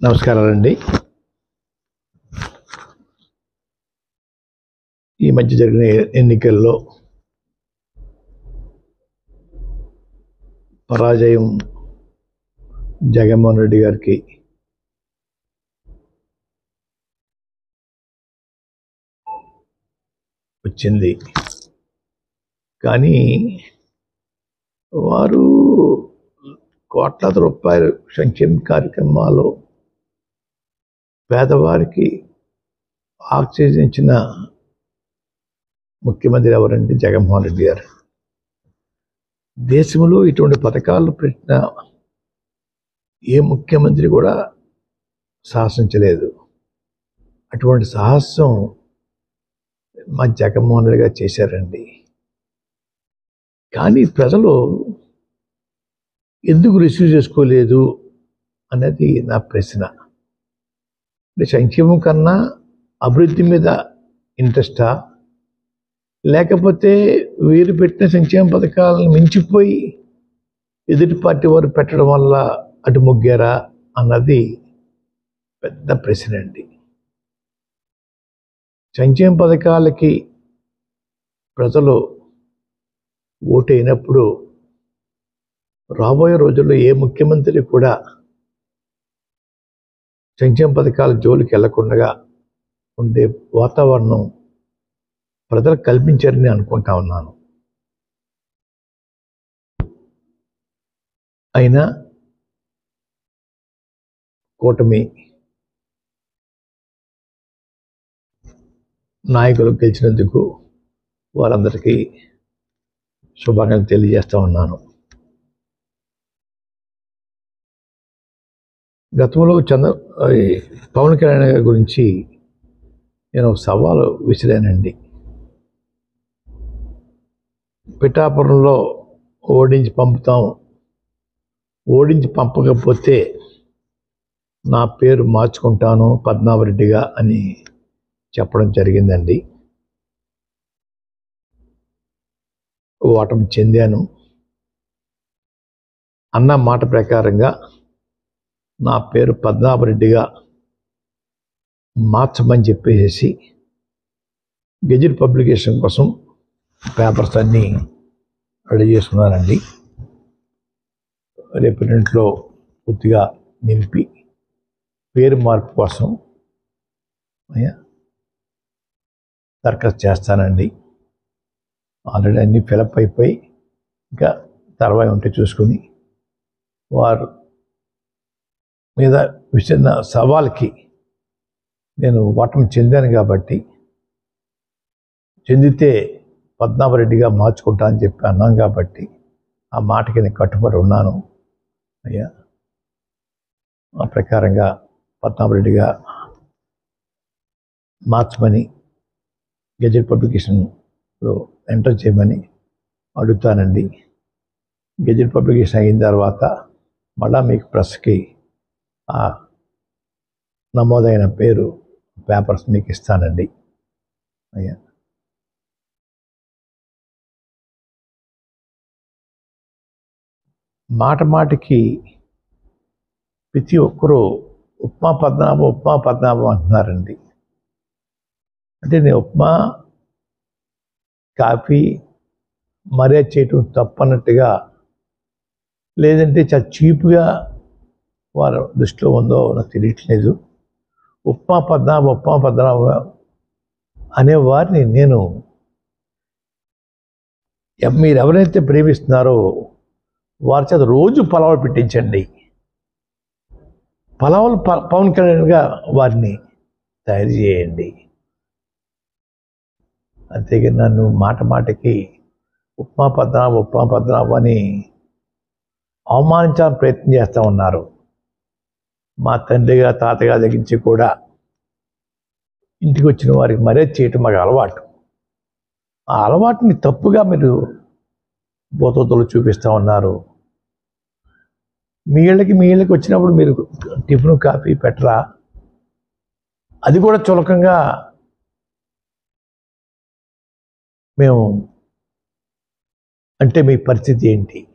నమస్కారాలండి. ఈ మధ్య జరిగిన ఎన్నికల్లో పరాజయం జగన్మోహన్ రెడ్డి గారికి వచ్చింది. కానీ వారు కోట్లాది రూపాయలు సంక్షేమ కార్యక్రమాలు పేదవారికి ఆక్సిజన్ ముఖ్యమంత్రి ఎవరంటే జగన్మోహన్ రెడ్డి గారు. దేశంలో ఇటువంటి పథకాలు పెట్టిన ఏ ముఖ్యమంత్రి కూడా సాహసించలేదు. అటువంటి సాహసం మా జగన్మోహన్ రెడ్డి గారు చేశారండి. కానీ ప్రజలు ఎందుకు రిసీవ్ చేసుకోలేదు అనేది నా ప్రశ్న. అంటే సంక్షేమం కన్నా అభివృద్ధి మీద ఇంట్రెస్టా, లేకపోతే వీరు పెట్టిన సంక్షేమ పథకాలను మించిపోయి ఎదుటి పార్టీ వారు పెట్టడం వల్ల అటు మొగ్గారా అన్నది పెద్ద ప్రశ్న అండి. సంక్షేమ పథకాలకి ప్రజలు ఓటైనప్పుడు రాబోయే రోజుల్లో ఏ ముఖ్యమంత్రి కూడా సంక్షేమ పథకాల జోలికి వెళ్లకుండా ఉండే వాతావరణం ప్రజలు కల్పించారని అనుకుంటా ఉన్నాను. అయినా కూటమి నాయకులు గెలిచినందుకు వారందరికీ శుభాకాంక్షలు తెలియజేస్తా ఉన్నాను. గతంలో పవన్ కళ్యాణ్ గారి గురించి నేను ఒక సవాలు విసిరానండి. పిఠాపురంలో ఓడించి పంపుతాం, ఓడించి పంపకపోతే నా పేరు మార్చుకుంటాను పద్మనాభరెడ్డిగా అని చెప్పడం జరిగిందండి. ఓటమి చెందాను. అన్న మాట ప్రకారంగా నా పేరు పద్మనాభరెడ్డిగా మార్చమని చెప్పేసి గెజిట్ పబ్లికేషన్ కోసం పేపర్స్ అన్నీ రెడీ చేసుకున్నానండి. రేపు ఇంట్లో పూర్తిగా నింపి పేరు మార్పు కోసం దరఖాస్తు చేస్తానండి. ఆల్రెడీ అన్నీ ఫిలప్ అయిపోయి ఇంకా తర్వాత ఉంటే చూసుకుని వారు మీద విసిరిన సవాల్కి నేను ఓటమి చెందాను కాబట్టి, చెందితే పద్మనాభరెడ్డిగా మార్చుకుంటా అని చెప్పి అన్నాను కాబట్టి ఆ మాటకి నేను కట్టుబడి ఉన్నాను. అయ్యా, ఆ ప్రకారంగా పద్మనాభరెడ్డిగా మార్చమని గెజెట్ పబ్లికేషన్లో ఎంటర్ చేయమని అడుగుతానండి. గెజెట్ పబ్లికేషన్ అయిన తర్వాత మళ్ళా మీకు ప్రెస్కి ఆ నమోదైన పేరు పేపర్స్ మీకు ఇస్తానండి. అయ్యా, మాటికి ప్రతి ఒక్కరూ ఉప్మా పద్మనాభం అంటున్నారండి. అంటే నేను ఉప్మా కాఫీ మర్యాద చేయటం తప్పన్నట్టుగా, లేదంటే చాలా చీప్గా వారి దృష్టిలో ఉందో నాకు తెలియట్లేదు. ఉప్మా పద్మనాభం అనే వారిని నేను మీరు ఎవరైతే ప్రేమిస్తున్నారో వారి చేత రోజు పలావులు పెట్టించండి. పలావులు పవన్ కళ్యాణ్గా వారిని తయారు చేయండి. అంతేగాని నన్ను మాటికి ఉప్మా పద్మనాభం అని అవమానించాలని ప్రయత్నం చేస్తూ ఉన్నారు. మా తండ్రిగా తాతగా దగ్గర నుంచి కూడా ఇంటికి వచ్చిన వారికి మర్యాద చేయటం మాకు అలవాటు. ఆ అలవాటుని తప్పుగా మీరు బోతలు చూపిస్తూ ఉన్నారు. మీ ఇళ్ళకి వచ్చినప్పుడు మీరు టిఫిన్ కాఫీ పెట్టరా? అది కూడా చులకంగా మేము అంటే మీ పరిస్థితి ఏంటి?